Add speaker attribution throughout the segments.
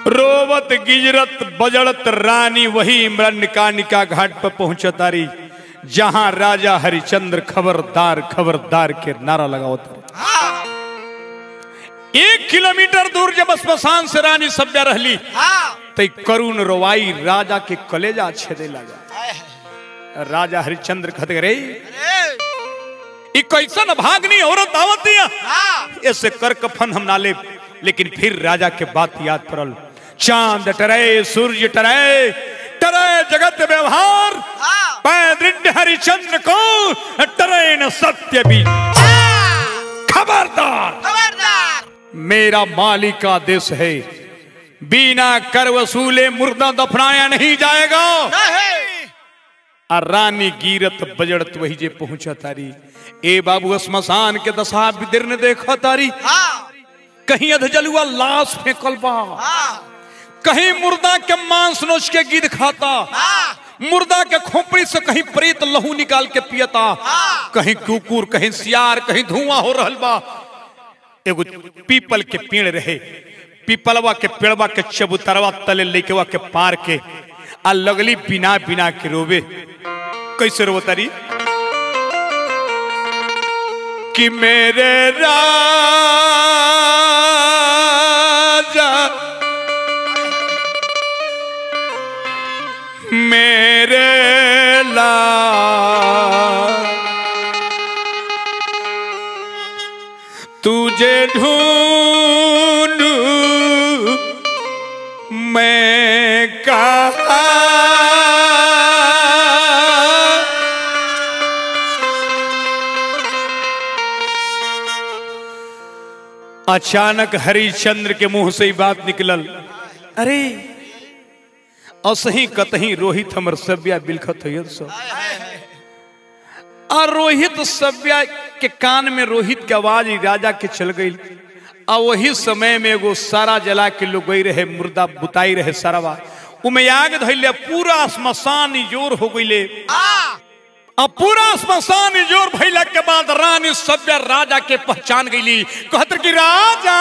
Speaker 1: रोवत गिजरत बजड़त रानी वही इमरनिका घाट पर पहुंचतारी जहां राजा हरिचंद्र खबरदार खबरदार के नारा लगाओ। 1 किलोमीटर दूर जब स्मशान से रानी सभ्या रहली तो करुण रोवाई राजा के कलेजा छेदे लगा। राजा हरिचंद्र कहते रे कैसन भागनी औरत आवतिया ऐसे कर कफन हम ना ले। लेकिन फिर राजा के बात याद पड़ल। चांद टरे सूर्य टरे टरे जगत व्यवहार पैदृढ़ हरिचंद्र को टरे न सत्य भी। खबरदार मेरा मालिक का आदेश है बिना कर वसूले मुर्दा दफनाया नहीं जाएगा। रानी गिरत बजड़त वही जे पहुंचा तारी। ए बाबू स्मशान के दशा बिदिर ने देखा तारी। कहीं अधजलुआ लाश फेंकल बा, कहीं मुर्दा के मांस नोच के गिद्ध खाता, मुर्दा के खोपड़ी से कहीं प्रेत लहू निकाल के पियता, कहीं कुकुर कहीं सियार कहीं धुआं हो रहल बा। एगो पीपल के पेड़ रहे, पीपलवा के पेड़वा के चबूतरवा तले लेकेवा के पार के आ लगली बिना बिना के रोवे। कैसे रोवतारी कि मेरे राजा मेरे लाल तुझे ढूंढूं मैं कहाँ। अचानक हरिश्चंद्र के मुंह से ही बात निकलल। अरे असही कतही रोहित हमर सभ्या बिलखत हो। और रोहित सभ्या के कान में रोहित के आवाज राजा के चल गई। और वही समय में एगो सारा जला के लोग गई रहे, मुर्दा बुताई रहे सारावा उमे आग धैले पूरा श्मशान जोर हो गईले। अब पूरा श्मशान जोर भइला के बाद रानी सभ्या राजा के पहचान गईली। कहत कि राजा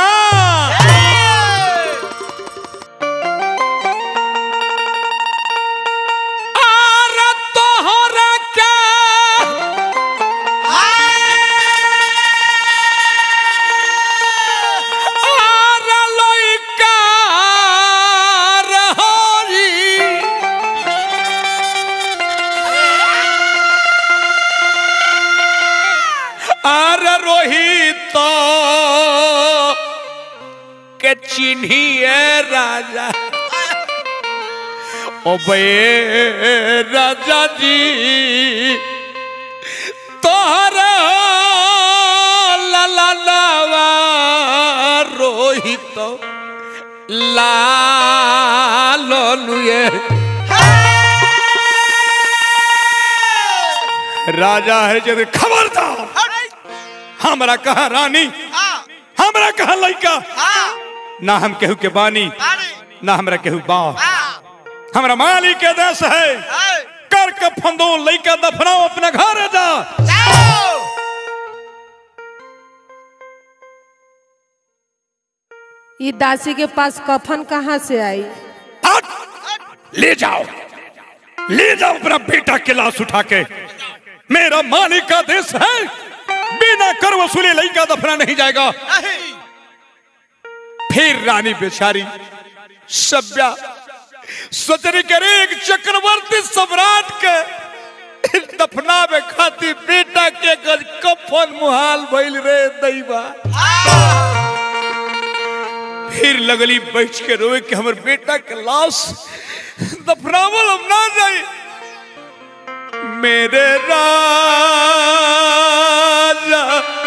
Speaker 1: चिन्हिए राजा ओ बे राजा जी तोहरा लालावा रोहित लालनुए। राजा हरिचंद्र खबरदार हमरा कहा रानी हमरा कहा लइका ना हम केहू के बानी ना हमरा केहू बा। हमरा मालिक के देश है कर कफन दो लइका दफनाओ अपना घर जा।
Speaker 2: ये दासी के पास कफन कहाँ से आई?
Speaker 1: ले जाओ अपना बेटा के लाश उठा के। मेरा मालिक का देश है बिना कर वसूले लइका दफना नहीं जाएगा। फिर रानी बेचारी सभ्या सोचने करे एक चक्रवर्ती सम्राट के दफना में खाती बेटा के गज कफन मुहाल भइल रे दैवा। फिर लगली बैठ के रोए कि हमर बेटा के लाश दफनावल हम ना जाए। मेरे राजा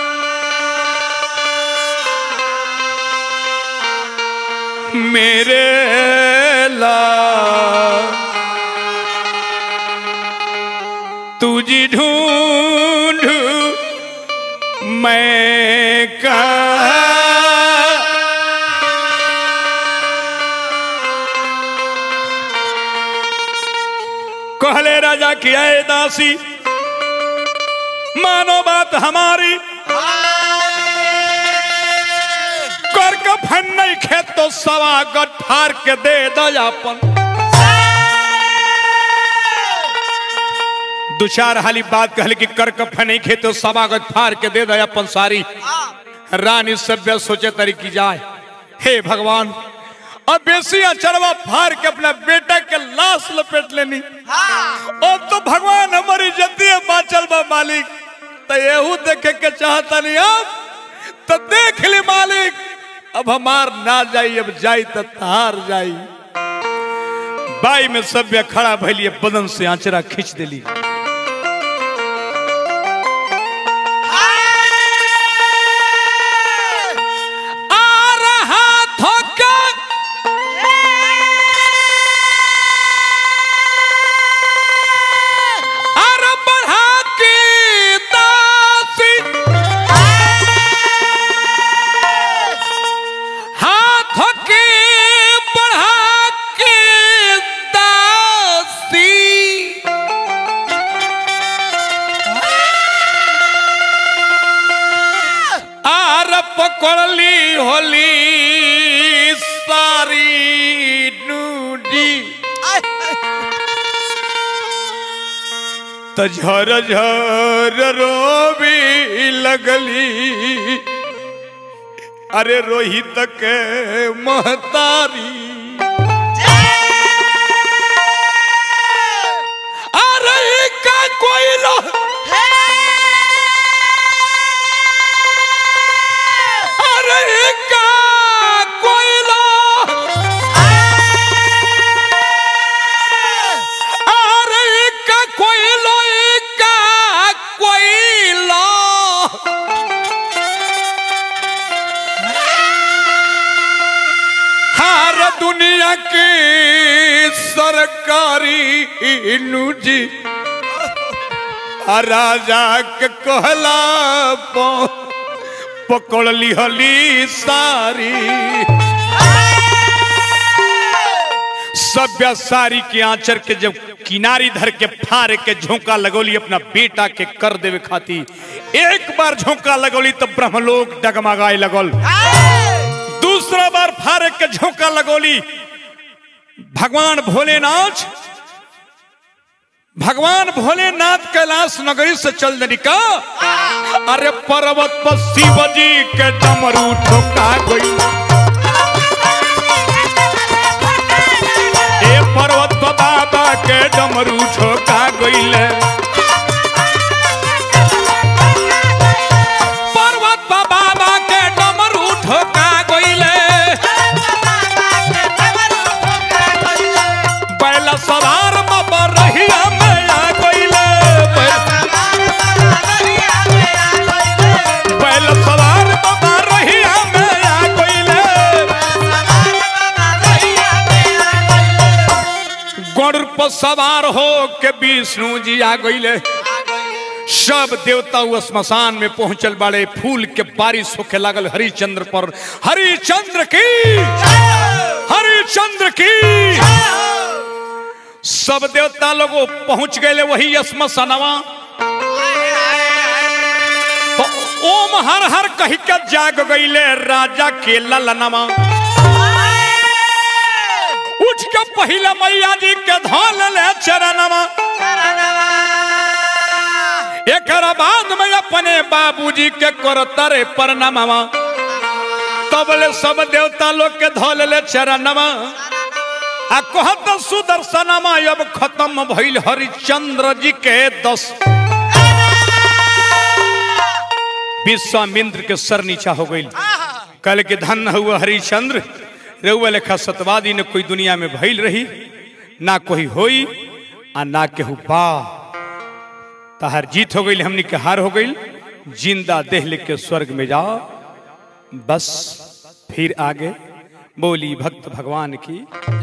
Speaker 1: मेरे लाल तुझे ढूंढूं मैं कहाँ। कहले राजा की आए दासी मानो बात हमारी कर कफन नहीं खेत तो सवागत फार के दे दयापन। दो चार हाली बात कहले कि कर कफ नहीं खे तो सवागत फार के दे दयापन सारी। रानी सभ्य सोचे तरीकी जाए, हे भगवान अब बेसिया चढ़वा फार के अपना बेटा के लाश लपेट लेनी। अब तो भगवान हमारी जल्दी बाचल बा मालिक, तो यहू देखे के चाहता नहीं अब तो देख ली मालिक, अब हमार ना जाई, अब जाई तो तार जाई। बाई में सभ्य खड़ा भैलिए, बदन से आंचरा खींच देली। पकड़ली होली सारी नूडी, तो झर झर रोबी लगली। अरे रोहित के महतारी, अरे का कोई लो दुनिया की सरकारी नूजी राजा के कहला पकड़ ली हली सारी। सभ्य सारी के आंचर के जब किनारी धर के फार के झोंका लगोली अपना बेटा के कर देवे खाती। एक बार झोंका लगोली तो ब्रह्मलोक डगमगाए लगोल। दूसरा बार फारे के झोंका लगोली, भगवान भोलेनाथ कैलाश नगरी से चल देनी का। अरे पर्वत पर शिव जी के डमरू ठोका गई, ए पर्वत पर बाबा के डमरू ठोका गई। पर्वत पर बाबा के डमरू ठोका सवार बाबा रहिया में आ गइले, बैल सवार बाबा रहिया में आ गइले। गरुड़ पर सवार हो के विष्णु जी आ गइले। सब देवता स्मशान में पहुंचल बाड़े, फूल के बारिश होके लागल हरिचंद्र पर। हरिचंद्र की सब देवता लोग पहुंच गए वही स्मशानवा। तो ओम हर हर कही के जाग गईले राजा के ललनवा। उठ के पहला मैया जी के धोल ले चरणवा। एक बाद में अपने बाबूजी के करतरे प्रणामवा। तबले सब देवता लोग के धोल ले चरणवा। आ कहत सुदर्शनमा अब खत्म भइल हरिचंद्र जी के 10। विश्वामित्र के सर नीचा हो गई। कल के धन हुआ हरिचंद्र, रउआ लेखा सतवादी ने कोई दुनिया में भइल रही ना कोई होई आ ना केहू बा। तहार जीत हो गई, हमनी के हार हो गई। जिंदा देह लिख के स्वर्ग में जाओ, बस फिर आगे बोली भक्त भगवान की।